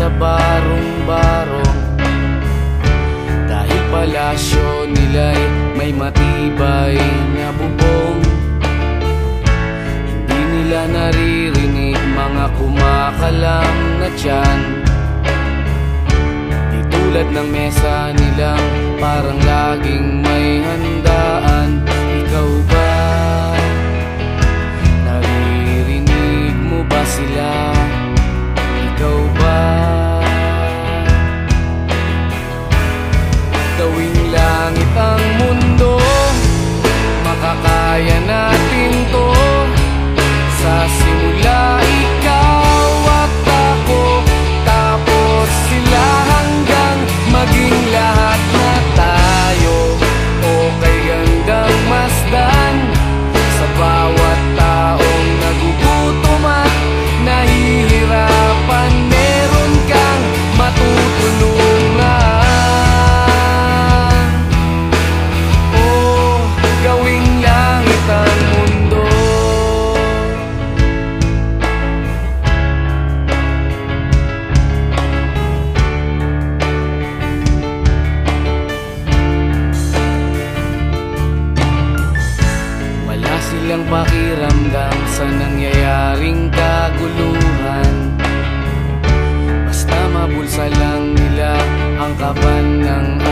sa barong-barong. Dahil palasyo nila'y may matibay na bubong. Hindi nila naririnig mga kumakalam na tiyan. Di tulad ng mesa nilang parang laging may handaan. Ikaw ba? Naririnig mo ba sila? Ikaw ba? Gawing langit ang mundo, makakaya natin to. Sa simula ikaw at ako, tapos sila hanggang maging lahat na tayo. Okay hanggang masdan sa bawat taong nagugutom at nahihirapan. Meron kang matutulungan. Oh, gawing langit ang mundo. Wala silang pakiramdam sa nangyayaring kaguluhan. Basta mabulsa lang nila ang kaban ng